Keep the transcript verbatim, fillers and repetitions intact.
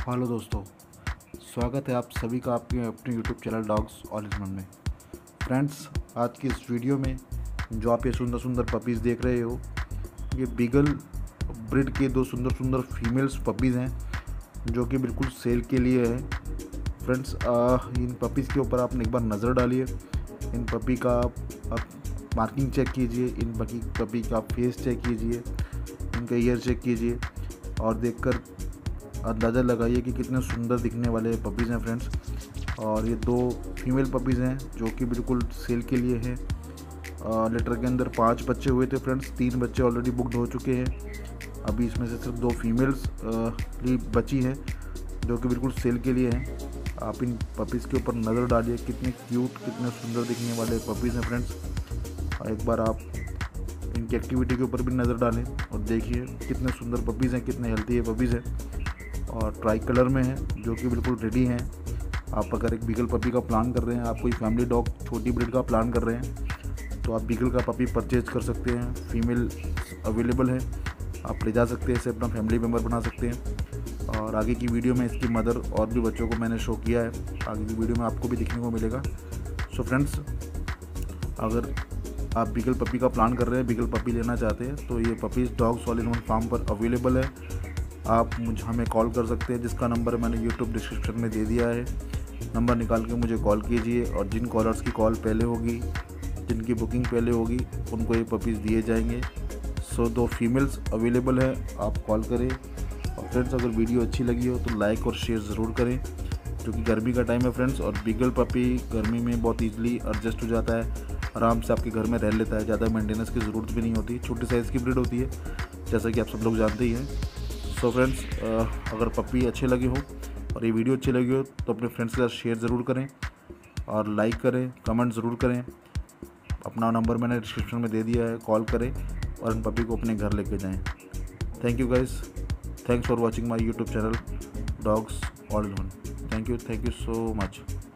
Hello दोस्तों, स्वागत है आप सभी का आपके अपने YouTube channel dogs all in one में। फ्रेंड्स, आज की इस वीडियो में जो आप ये सुंदर सुंदर पपीज़ देख रहे हो, ये बीगल ब्रीड के दो सुंदर सुंदर फीमेल्स पपीज़ हैं जो कि बिल्कुल सेल के लिए है। फ्रेंड्स, इन पपीज़ के ऊपर आपने एक बार नज़र डालिए। इन पपी का आप मार्किंग चेक कीजिए, इन पपी पपी का फेस चेक कीजिए, इनका ईयर चेक कीजिए और देखकर अंदाज़ा लगाइए कि कितने सुंदर दिखने वाले पपीज़ हैं फ्रेंड्स। और ये दो फीमेल पपीज़ हैं जो कि बिल्कुल सेल के लिए हैं। लिटर के अंदर पांच बच्चे हुए थे फ्रेंड्स, तीन बच्चे ऑलरेडी बुकड हो चुके हैं। अभी इसमें से सिर्फ दो फीमेल्स बची हैं जो कि बिल्कुल सेल के लिए हैं। आप इन पपीज़ के ऊपर नज़र डालिए, कितने क्यूट कितने सुंदर दिखने वाले पपीज़ हैं फ्रेंड्स। और एक बार आप इनकी एक्टिविटी के ऊपर भी नज़र डालें और देखिए कितने सुंदर पपीज़ हैं, कितने हेल्थी ये पपीज़ हैं और ट्राई कलर में हैं जो कि बिल्कुल रेडी हैं। आप अगर एक बीगल पपी का प्लान कर रहे हैं, आप कोई फैमिली डॉग छोटी ब्रीड का प्लान कर रहे हैं, तो आप बीगल का पपी परचेज कर सकते हैं। फीमेल अवेलेबल है, आप ले जा सकते हैं, इसे अपना फैमिली मेम्बर बना सकते हैं। और आगे की वीडियो में इसकी मदर और भी बच्चों को मैंने शो किया है, आगे की वीडियो में आपको भी दिखने को मिलेगा। सो फ्रेंड्स, अगर आप बीगल पपी का प्लान कर रहे हैं, बीगल पपी लेना चाहते हैं, तो ये puppies dogs all in one farm पर अवेलेबल है। आप मुझे हमें कॉल कर सकते हैं, जिसका नंबर मैंने यूट्यूब डिस्क्रिप्शन में दे दिया है। नंबर निकाल के मुझे कॉल कीजिए और जिन कॉलर्स की कॉल पहले होगी, जिनकी बुकिंग पहले होगी, उनको ये पपीज़ दिए जाएंगे। सो दो फीमेल्स अवेलेबल है, आप कॉल करें। और फ्रेंड्स, अगर वीडियो अच्छी लगी हो तो लाइक और शेयर ज़रूर करें, क्योंकि गर्मी का टाइम है फ्रेंड्स और बीगल पपी गर्मी में बहुत ईजिली एडजस्ट हो जाता है, आराम से आपके घर में रह लेता है, ज़्यादा मेंटेनेंस की ज़रूरत भी नहीं होती। छोटी साइज़ की ब्रीड होती है, जैसा कि आप सब लोग जानते ही हैं। सो फ्रेंड्स, अगर पपी अच्छे लगे हो और ये वीडियो अच्छी लगी हो तो अपने फ्रेंड्स के साथ शेयर ज़रूर करें और लाइक करें, कमेंट ज़रूर करें। अपना नंबर मैंने डिस्क्रिप्शन में दे दिया है, कॉल करें और इन पपी को अपने घर लेके जाएं। Thank you guys, thanks for watching my YouTube channel dogs all in one. Thank you, thank you so much.